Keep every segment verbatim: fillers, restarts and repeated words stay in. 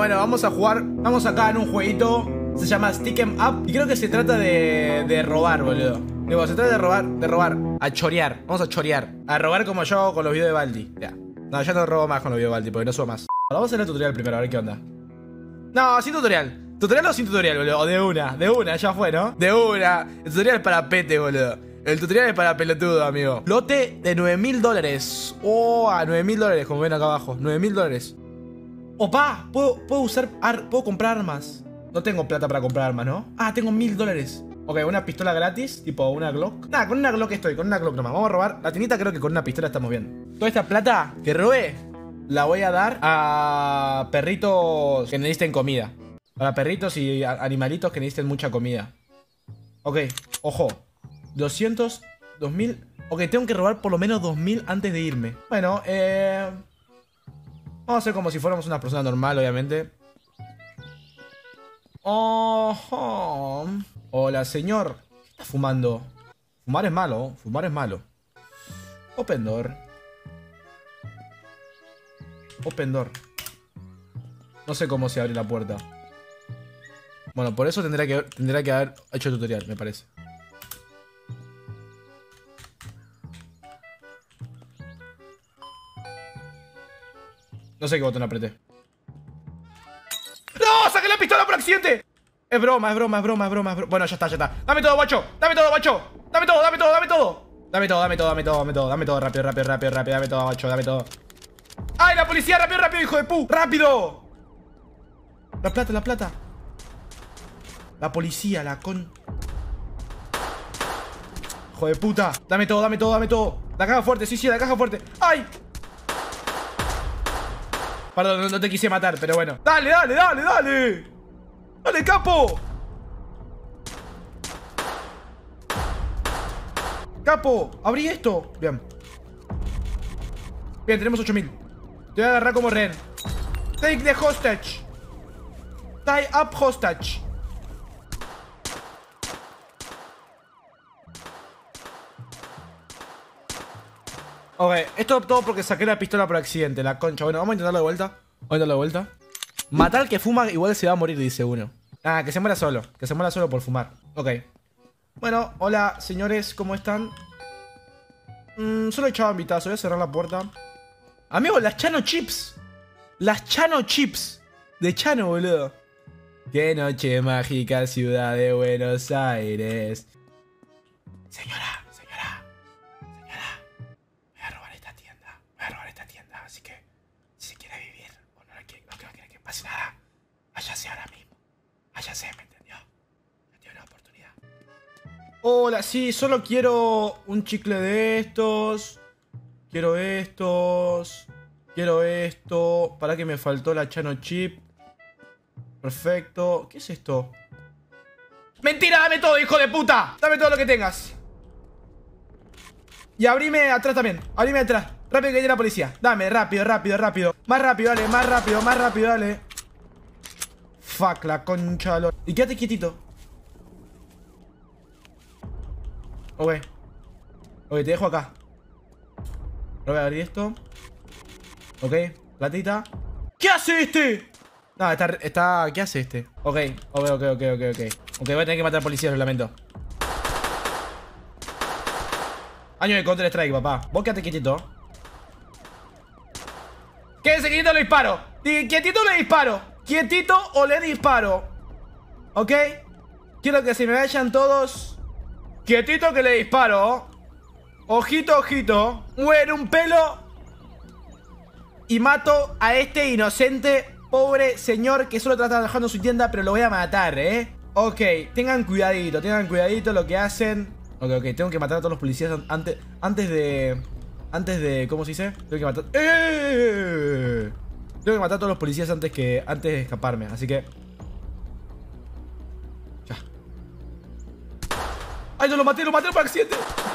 Bueno, vamos a jugar. Vamos acá en un jueguito. Se llama Stick 'em Up. Y creo que se trata de, de robar, boludo. Digo, se trata de robar, de robar. A chorear. Vamos a chorear. A robar como yo hago con los videos de Baldi. Ya. No, ya no robo más con los videos de Baldi porque no subo más. Ahora vamos a hacer el tutorial primero, a ver qué onda. No, sin tutorial. ¿Tutorial o sin tutorial, boludo? O de una, de una, ya fue, ¿no? De una. El tutorial es para pete, boludo. El tutorial es para pelotudo, amigo. Lote de nueve mil dólares. Oh, a nueve mil dólares, como ven acá abajo. nueve mil dólares. Opa, puedo, puedo usar, ar puedo comprar armas. No tengo plata para comprar armas, ¿no? Ah, tengo mil dólares. Ok, una pistola gratis, tipo una Glock. Nah, con una Glock estoy, con una Glock nomás. Vamos a robar. La tinita creo que con una pistola estamos bien. Toda esta plata que robe la voy a dar a perritos que necesiten comida. Para perritos y animalitos que necesiten mucha comida. Ok, ojo. doscientos, dos mil. Ok, tengo que robar por lo menos dos mil antes de irme. Bueno, eh... vamos a hacer como si fuéramos una persona normal, obviamente. Oh, hola, señor. ¿Qué está fumando? Fumar es malo, fumar es malo. Open door. Open door. No sé cómo se abre la puerta. Bueno, por eso tendría que, tendría que haber hecho el tutorial, me parece. No sé qué botón apreté. ¡No! ¡Saqué la pistola por accidente! Es broma, es broma, es broma, es broma, es broma. Bueno, ya está, ya está. Dame todo, guacho. Dame todo, guacho. Dame todo, dame todo, dame todo. Dame todo, dame todo, dame todo, dame todo. Dame todo, rápido, rápido, rápido, rápido. Dame todo, guacho, dame todo. ¡Ay, la policía! ¡Rápido, rápido, hijo de pu! ¡Rápido! La plata, la plata. La policía, la con... Hijo de puta. Dame todo, dame todo, dame todo. La caja fuerte, sí, sí, la caja fuerte. ¡Ay! Perdón, no, no te quise matar, pero bueno. ¡Dale, dale, dale, dale! ¡Dale, capo! ¡Capo! ¡Abrí esto! Bien. Bien, tenemos ocho mil. Te voy a agarrar como rehén. Take the hostage. Tie up hostage. Ok, esto todo porque saqué la pistola por accidente, la concha. Bueno, vamos a intentarlo de vuelta. Vamos a intentarlo de vuelta. Matar al que fuma igual se va a morir, dice uno. Ah, que se muera solo. Que se muera solo por fumar. Ok. Bueno, hola, señores, ¿cómo están? Mm, solo he echado un vistazo, voy a cerrar la puerta. Amigo, las Chano Chips. Las Chano Chips. De Chano, boludo. Qué noche mágica, ciudad de Buenos Aires. Señora, señora, señora. Voy a robar esta tienda. Voy a robar esta tienda, así que si quiere vivir o no quiere, no quiere que pase nada, váyase ahora mismo. Váyase, ¿me entendió? Ya tiene una oportunidad. Hola, sí, solo quiero un chicle de estos. Quiero estos. Quiero esto. Para que me faltó la Chano Chip. Perfecto. ¿Qué es esto? ¡Mentira! ¡Dame todo, hijo de puta! ¡Dame todo lo que tengas! Y abrime atrás también. Abrime atrás. Rápido que viene la policía. Dame, rápido, rápido, rápido. Más rápido, dale, más rápido, más rápido, dale. Fuck, la concha de lo... Y quédate quietito. Ok. Ok, te dejo acá. No voy a abrir esto. Ok, platita. ¿Qué hace este? No, está, está... ¿Qué hace este? Ok, ok, ok, ok, ok, ok. Ok, voy a tener que matar policías, lo lamento. Año de Counter Strike, papá. Vos quédate quietito. Quédese quietito, le disparo. Quietito le disparo. Quietito o le disparo. ¿Ok? Quiero que se me vayan todos. Quietito que le disparo. Ojito, ojito. Muere un pelo. Y mato a este inocente, pobre señor que solo está trabajando en su tienda, pero lo voy a matar, ¿eh? Ok, tengan cuidadito, tengan cuidadito lo que hacen. Ok, ok, tengo que matar a todos los policías antes, antes de... Antes de... ¿Cómo se dice? Tengo que matar... ¡Eh! Tengo que matar a todos los policías antes que... Antes de escaparme, así que... Ya. ¡Ay, no lo maté! ¡Lo maté por accidente!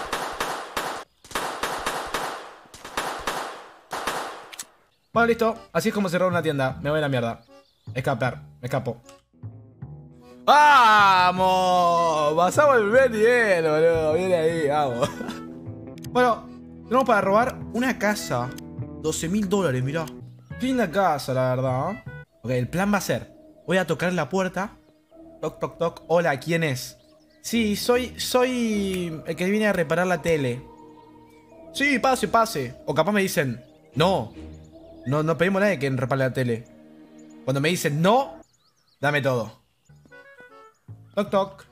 Bueno, listo. Así es como se roba una tienda. Me voy a la mierda. Escapar. Me escapo. ¡Vamos! Pasamos el primer nivel, boludo. Viene ahí, vamos. Bueno, tenemos para robar una casa. doce mil dólares, mirá. Qué linda casa, la verdad, ¿eh? Ok, el plan va a ser... Voy a tocar la puerta. Toc, toc, toc. Hola, ¿quién es? Sí, soy... Soy... el que viene a reparar la tele. Sí, pase, pase. O capaz me dicen... No. No, no pedimos a nadie que repare la tele. Cuando me dicen no... Dame todo. Toc, toc.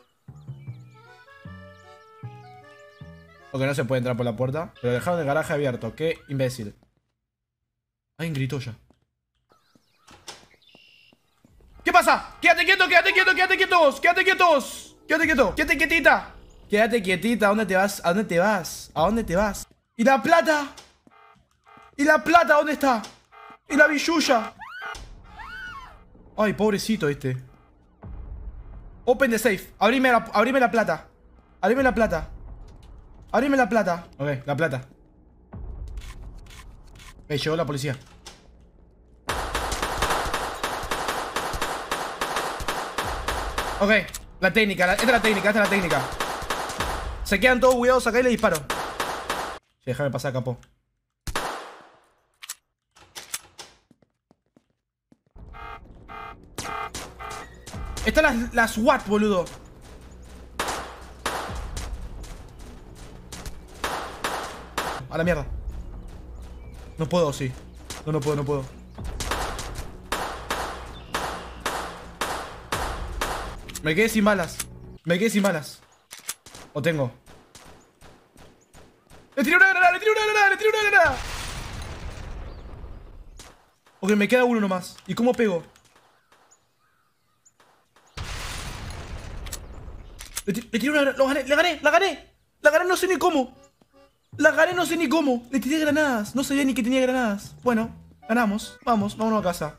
Ok, no se puede entrar por la puerta. Pero dejaron el garaje abierto. Qué imbécil. Alguien gritó ya. ¿Qué pasa? Quédate quieto, quédate quieto, quédate quietos. Quédate quietos. Quédate quieto. Quédate quietita. Quédate quietita. ¿A dónde te vas? ¿A dónde te vas? ¿A dónde te vas? ¿Y la plata? ¿Y la plata dónde está? ¿Y la billulla? Ay, pobrecito este. Open the safe. Abrime la, abrime la plata. Abrime la plata. Abrime la plata. Ok, la plata. Ok, llegó la policía. Ok, la técnica, la, esta es la técnica, esta es la técnica. Se quedan todos cuidados acá y le disparo. Sí, déjame pasar, capo. Están las, las SWAT, boludo. A la mierda. No puedo, sí. No, no puedo, no puedo. Me quedé sin balas. Me quedé sin balas. O tengo. ¡Le tiré una granada! ¡Le tiré una granada! ¡Le tiré una granada! Ok, me queda uno nomás. ¿Y cómo pego? Le, le tiré una granada. ¡Lo gané! ¡La gané! ¡La gané! ¡La gané! No sé ni cómo. La gané no sé ni cómo. Le tiré granadas. No sabía ni que tenía granadas. Bueno, ganamos. Vamos, vámonos a casa.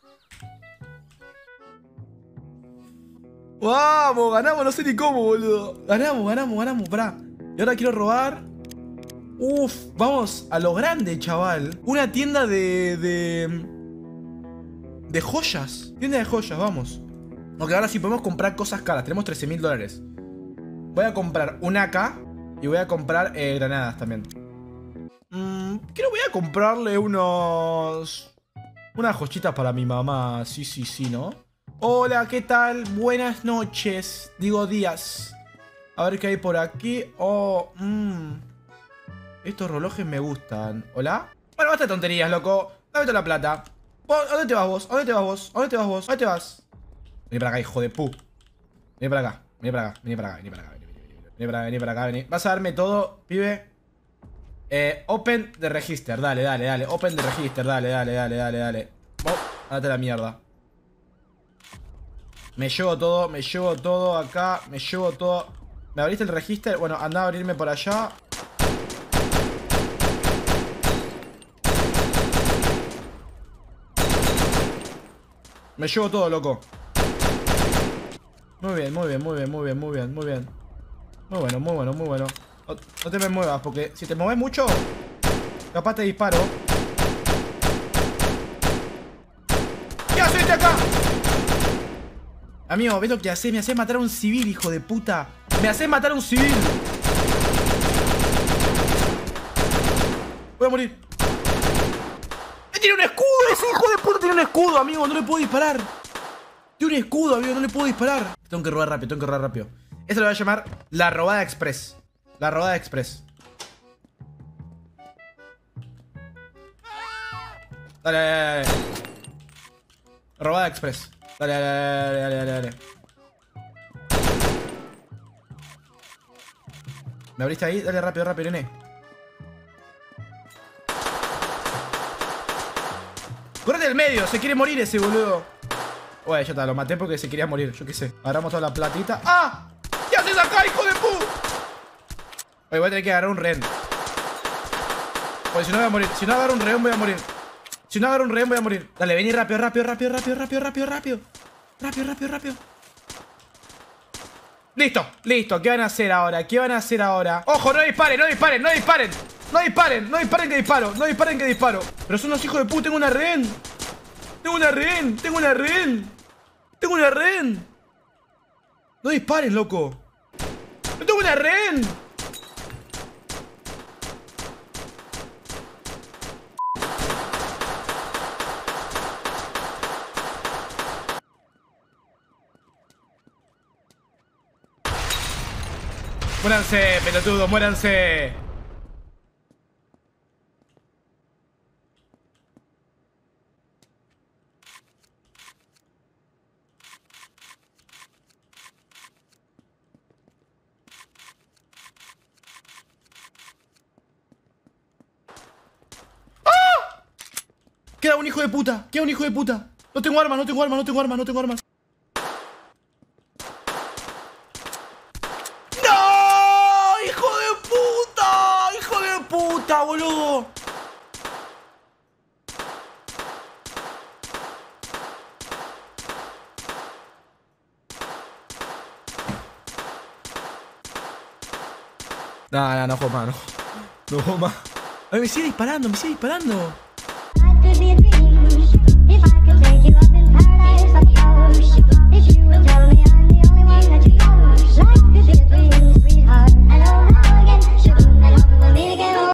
Vamos, ganamos, no sé ni cómo, boludo. Ganamos, ganamos, ganamos, pará. Y ahora quiero robar. Uf, vamos a lo grande, chaval. Una tienda de... De, de joyas. Tienda de joyas, vamos. Ok, ahora sí podemos comprar cosas caras. Tenemos trece mil dólares. Voy a comprar un A K. Y voy a comprar eh, granadas también. Mm, creo que voy a comprarle unos... Unas joyitas para mi mamá. Sí, sí, sí, ¿no? Hola, ¿qué tal? Buenas noches. Digo días. A ver qué hay por aquí. Oh, mmm. Estos relojes me gustan. ¿Hola? Bueno, basta de tonterías, loco. Dame toda la plata. ¿A dónde te vas vos? ¿A dónde te vas vos? ¿A dónde te vas vos? ¿A dónde te vas? Vení para acá, hijo de pu. Vení para acá. Vení para acá. Vení para acá. Vení para acá. Vení, vení, vení, vení para acá. Vení para acá. Vení. Vas a darme todo, pibe. Eh, open the register. Dale, dale, dale. Open the register. Dale, dale, dale, dale, dale. Oh, date la mierda. Me llevo todo, me llevo todo acá. Me llevo todo. ¿Me abriste el registro? Bueno, anda a abrirme por allá. Me llevo todo, loco. Muy bien, muy bien, muy bien, muy bien, muy bien, muy bien. Muy bueno, muy bueno, muy bueno. No, no te me muevas, porque si te mueves mucho, capaz te disparo. ¿Qué haces acá? Amigo, ¿ves lo que haces? Me haces matar a un civil, hijo de puta. Me haces matar a un civil. Voy a morir. ¡Tiene un escudo! ¡Ese hijo de puta tiene un escudo, amigo! No le puedo disparar. Tiene un escudo, amigo. No le puedo disparar. Tengo que robar rápido, tengo que robar rápido. Esto lo voy a llamar la robada express. La robada express. Dale, dale, dale. Robada express. Dale, dale, dale, dale, dale, dale. ¿Me abriste ahí? Dale rápido, rápido, nene. ¡Correte del medio! Se quiere morir ese boludo. Bueno, ya está, lo maté porque se quería morir. Yo qué sé. Agarramos toda la platita. ¡Ah! ¿Qué haces acá, hijo de pu? Oye, voy a tener que agarrar un rehén. Oye, si no voy a morir. Si no agarro un rehén voy a morir. Si no agarro un rehén voy a morir. Dale, vení rápido, rápido, rápido, rápido, rápido, rápido, rápido. Rápido, rápido, rápido. Listo, listo. ¿Qué van a hacer ahora? ¿Qué van a hacer ahora? ¡Ojo! No disparen, no disparen, no disparen. No disparen, no disparen que disparo. No disparen que disparo. Pero son unos hijos de puta. Tengo una rehén. Tengo una rehén. Tengo una rehén. Tengo una rehén. No dispares, loco. ¡No tengo una rehén! Muéranse, pelotudo, muéranse. Queda un hijo de puta, queda un hijo de puta. No tengo armas, no tengo armas, no tengo armas, no tengo armas. ¡No! ¡Hijo de puta! ¡Hijo de puta, boludo! No, no, no juego más, no. No juego más. A ver, me sigue disparando, me sigue disparando. If I could take you up